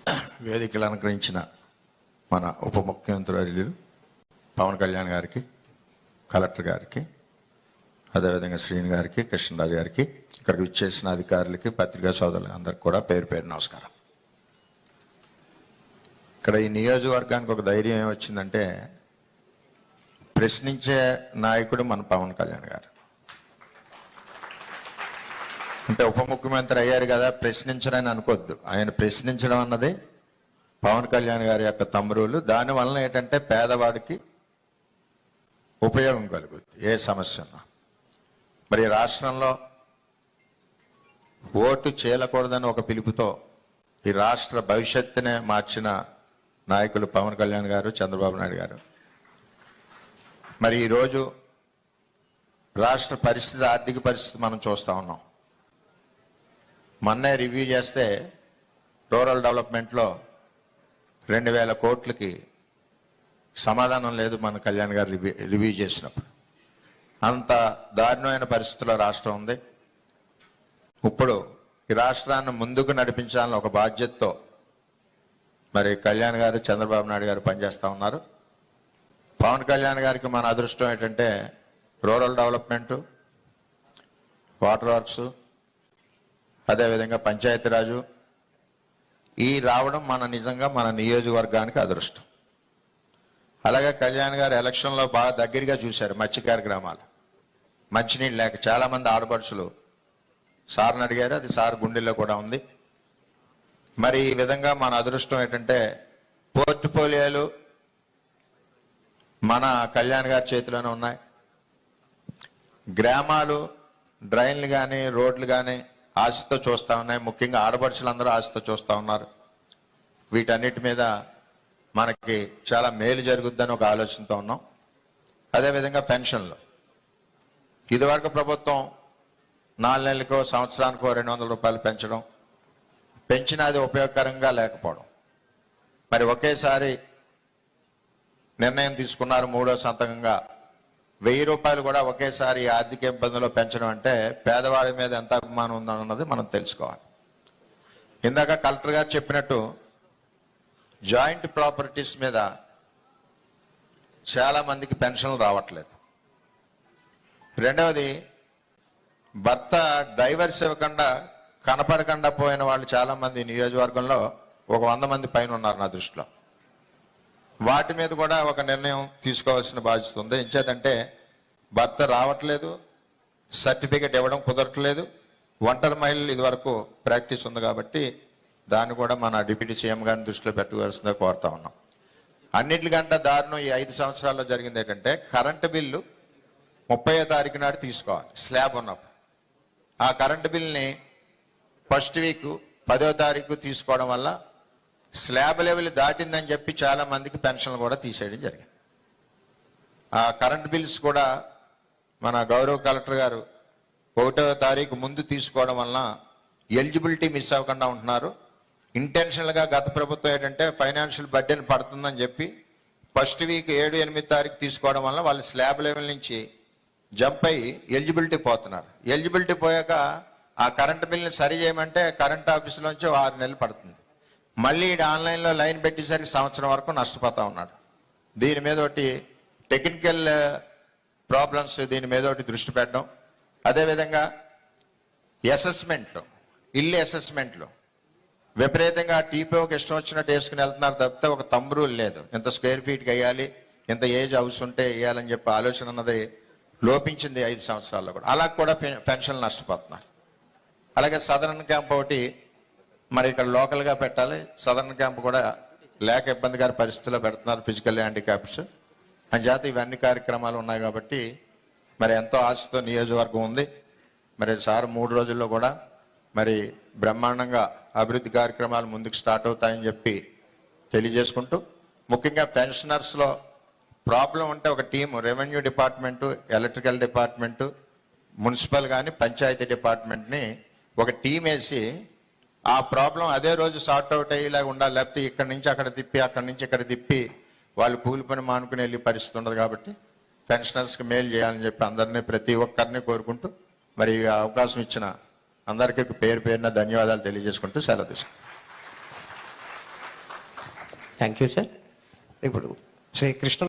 వేదికలు అలంకరించిన మన ఉప ముఖ్యమంత్రి వర్యులు పవన్ కళ్యాణ్ గారికి, కలెక్టర్ గారికి, అదేవిధంగా శ్రీని గారికి, కృష్ణరాజు గారికి, ఇక్కడికి విచ్చేసిన అధికారులకి, పత్రికా సోదరులు అందరికి కూడా పేరు పేరు నమస్కారం. ఇక్కడ ఈ నియోజకవర్గానికి ఒక ధైర్యం ఏమొచ్చిందంటే, ప్రశ్నించే నాయకుడు మన పవన్ కళ్యాణ్ గారు. అంటే ఉప ముఖ్యమంత్రి అయ్యారు కదా, ప్రశ్నించరని అనుకోవద్దు. ఆయన ప్రశ్నించడం అన్నది పవన్ కళ్యాణ్ గారి యొక్క తమ్ముళ్ళు. దానివల్ల ఏంటంటే పేదవాడికి ఉపయోగం కలుగుద్ది ఏ సమస్య ఉన్నా. మరి రాష్ట్రంలో ఓటు చేయకూడదని ఒక పిలుపుతో ఈ రాష్ట్ర భవిష్యత్తునే మార్చిన నాయకులు పవన్ కళ్యాణ్ గారు, చంద్రబాబు నాయుడు గారు. మరి ఈరోజు రాష్ట్ర పరిస్థితి, ఆర్థిక పరిస్థితి మనం చూస్తూ ఉన్నాం. మొన్నే రివ్యూ చేస్తే రూరల్ డెవలప్మెంట్లో 2000 కోట్లకి సమాధానం లేదు మన కళ్యాణ్ గారు రివ్యూ చేసినప్పుడు. అంత దారుణమైన పరిస్థితుల్లో రాష్ట్రం ఉంది. ఇప్పుడు ఈ రాష్ట్రాన్ని ముందుకు నడిపించాలని ఒక బాధ్యతతో మరి కళ్యాణ్ గారు, చంద్రబాబు నాయుడు గారు పనిచేస్తూ ఉన్నారు. పవన్ కళ్యాణ్ గారికి మన అదృష్టం ఏంటంటే రూరల్ డెవలప్మెంటు, వాటర్ వర్క్స్, అదేవిధంగా పంచాయతీరాజు ఈ రావడం నిజంగా మన నియోజకవర్గానికి అదృష్టం. అలాగే కళ్యాణ్ గారు ఎలక్షన్లో బాగా దగ్గరగా చూశారు మత్స్యకార గ్రామాలు. మంచినీళ్ళు లేక చాలామంది ఆడపడుచులు సార్ని అడిగారు, అది సార్ గుండెల్లో కూడా ఉంది. మరి ఈ విధంగా మన అదృష్టం ఏంటంటే పోర్ట్ఫోలియోలు మన కళ్యాణ్ గారి చేతిలోనే ఉన్నాయి. గ్రామాలు డ్రైన్లు కానీ, రోడ్లు కానీ ఆశతో చూస్తూ ఉన్నాయి. ముఖ్యంగా ఆడపడుచులందరూ ఆశతో చూస్తూ ఉన్నారు. వీటన్నిటి మీద మనకి చాలా మేలు జరుగుద్దని ఒక ఆలోచనతో ఉన్నాం. అదేవిధంగా పెన్షన్లు, ఇదివరకు ప్రభుత్వం 4 నెలలకో సంవత్సరానికో 200 రూపాయలు పెంచినా అది ఉపయోగకరంగా లేకపోవడం. మరి ఒకేసారి నిర్ణయం తీసుకున్నారు, 3వ సంతకంగా 1000 రూపాయలు కూడా ఒకేసారి ఆర్థిక ఇబ్బందుల్లో పెంచడం అంటే పేదవాడి మీద ఎంత అభిమానం ఉందన్నది మనం తెలుసుకోవాలి. ఇందాక కలెక్టర్ గారు చెప్పినట్టు జాయింట్ ప్రాపర్టీస్ మీద చాలా మందికి పెన్షన్లు రావట్లేదు. రెండవది, భర్త డైవర్స్ ఇవ్వకుండా కనపడకుండా పోయిన వాళ్ళు చాలా మంది నియోజకవర్గంలో ఒక 100 మంది పైన ఉన్నారు నా దృష్టిలో. వాటి మీద కూడా ఒక నిర్ణయం తీసుకోవాల్సిన బాధ్యత ఉంది. ఎంచేతంటే భర్త రావట్లేదు, సర్టిఫికెట్ ఇవ్వడం కుదరట్లేదు, ఒంటరి మహిళలు ఇదివరకు ప్రాక్టీస్ ఉంది కాబట్టి దాన్ని కూడా మన డిప్యూటీ సీఎం గారిని దృష్టిలో పెట్టుకోవాల్సిందే కోరుతా ఉన్నాం. అన్నిటికంటే దారుణం ఈ 5 సంవత్సరాల్లో జరిగింది ఏంటంటే కరెంటు బిల్లు 30వ తారీఖు నాడు తీసుకోవాలి స్లాబ్ ఉన్నప్పుడు. ఆ కరెంటు బిల్ని ఫస్ట్ వీక్ 10వ తారీఖు తీసుకోవడం వల్ల స్లాబ్ లెవెల్ దాటిందని చెప్పి చాలా మందికి పెన్షన్లు కూడా తీసేయడం జరిగింది. ఆ కరెంట్ బిల్స్ కూడా మన గౌరవ కలెక్టర్ గారు 1వ తారీఖు ముందు తీసుకోవడం వలన ఎలిజిబిలిటీ మిస్ అవ్వకుండా ఉంటున్నారు. ఇంటెన్షనల్గా గత ప్రభుత్వం ఏంటంటే ఫైనాన్షియల్ బర్డెన్ పడుతుందని చెప్పి ఫస్ట్ వీక్ 7, 8 తారీఖు తీసుకోవడం వల్ల వాళ్ళు స్లాబ్ లెవెల్ నుంచి జంప్ అయ్యి ఎలిజిబిలిటీ పోతున్నారు. ఎలిజిబిలిటీ పోయాక ఆ కరెంట్ బిల్ని సరి చేయమంటే కరెంట్ ఆఫీసులోంచి 6 నెలలు పడుతుంది. మళ్ళీ ఆన్లైన్లో లైన్ పెట్టేసరికి సంవత్సరం వరకు నష్టపోతూ ఉన్నాడు. దీని మీద ఒకటి టెక్నికల్ ప్రాబ్లమ్స్, దీని మీద ఒకటి దృష్టి పెట్టడం. అదేవిధంగా అసెస్మెంట్లు, ఇల్లు అసెస్మెంట్లు విపరీతంగా టీపీఓకి ఇష్టం వచ్చినట్టు వేసుకుని వెళ్తున్నారు తప్పితే ఒక రూల్ లేదు. ఇంత స్క్వేర్ ఫీట్కి వేయాలి, ఇంత ఏజ్ హౌస్ ఉంటే వేయాలని చెప్పి ఆలోచన అన్నది లోపించింది 5 సంవత్సరాల్లో కూడా. అలా కూడా పెన్షన్లు నష్టపోతున్నారు. అలాగే సదరన్ క్యాంప్ ఒకటి మరి ఇక్కడ లోకల్గా పెట్టాలి, సదరన్ క్యాంప్ కూడా లేక ఇబ్బందికర పరిస్థితుల్లో పెడుతున్నారు ఫిజికల్ హ్యాండిక్యాప్స్ అని చేత ఇవన్నీ కార్యక్రమాలు ఉన్నాయి కాబట్టి మరి ఎంతో ఆశతో నియోజకవర్గం ఉంది. మరి సార్ 3 రోజుల్లో కూడా మరి బ్రహ్మాండంగా అభివృద్ధి కార్యక్రమాలు ముందుకు స్టార్ట్ అవుతాయని చెప్పి తెలియజేసుకుంటూ, ముఖ్యంగా పెన్షనర్స్లో ప్రాబ్లం ఉంటే ఒక team, revenue department, electrical department, municipal కానీ పంచాయతీ డిపార్ట్మెంట్ని ఒక టీం వేసి ఆ ప్రాబ్లం అదే రోజు సార్ట్ అవుట్ అయ్యేలాగా ఉండాలి. లేకపోతే ఇక్కడి నుంచి అక్కడ తిప్పి, అక్కడి నుంచి ఇక్కడ తిప్పి వాళ్ళు కూలి పని మానుకుని వెళ్ళే పరిస్థితి ఉండదు. కాబట్టి పెన్షనర్స్కి మేలు చేయాలని చెప్పి అందరినీ, ప్రతి ఒక్కరిని కోరుకుంటూ మరి అవకాశం ఇచ్చిన అందరికీ పేరు పేరున ధన్యవాదాలు తెలియజేసుకుంటూ సెలవు తీసుకుంటాం. Thank you sir. ఇప్పుడు శ్రీ కృష్ణ